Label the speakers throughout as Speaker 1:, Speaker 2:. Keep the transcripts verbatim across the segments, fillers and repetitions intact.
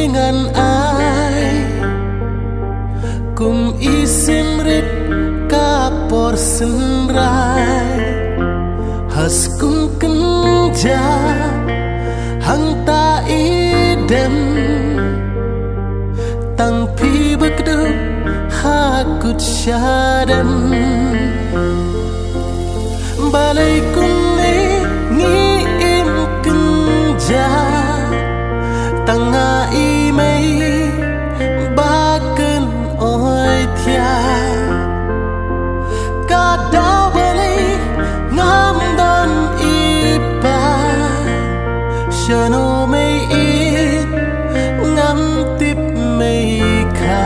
Speaker 1: ngan ai kum isim rit kapor senrai has kum kenja hang ta idem tang pi bekdup hakut syadem balai kum ni ngim kenja tanga imei baken oi thia ka dau balai ngam don ipa shano mei it ngam tip mei kha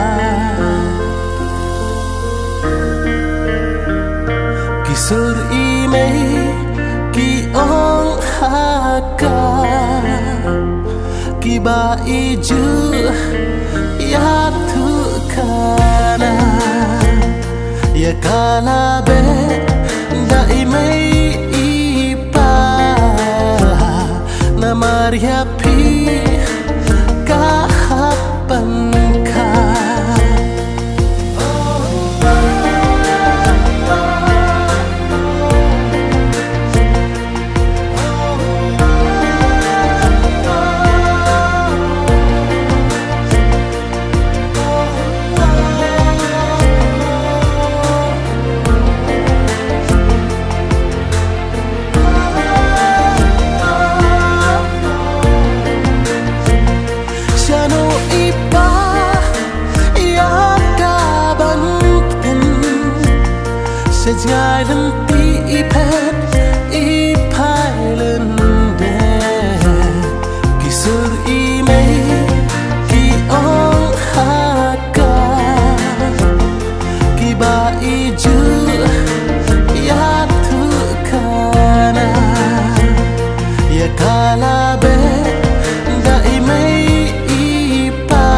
Speaker 1: kisur imei ki ong haka kiba iju ya tu kana ya kala be dai mai ipa na maria pi ka hapan ka Sejai lenti ipet ipai lende kisur imei ki ong haka kiba iju ya tu kana ya kala be dai mei ipa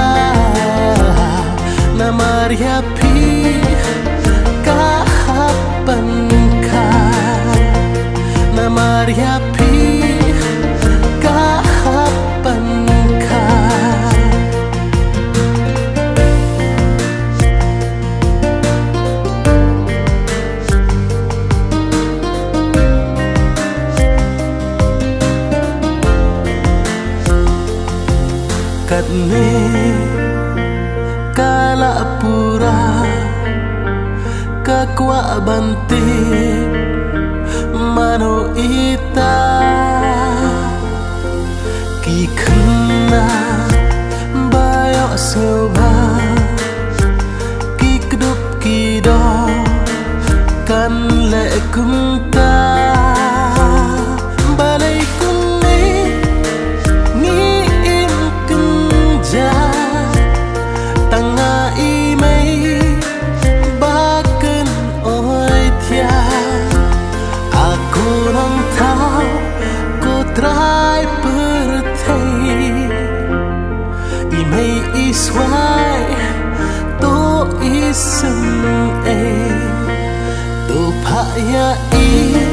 Speaker 1: na maria pi panka na maria pi ka panka katne kala pura kakwa banti mano ita ki khna bayo soba ki kdup ki do kan le kumta balai kunni ni im kunja tanga imei aku nang tahu ku try bertei imei iswai to isem eh to paya i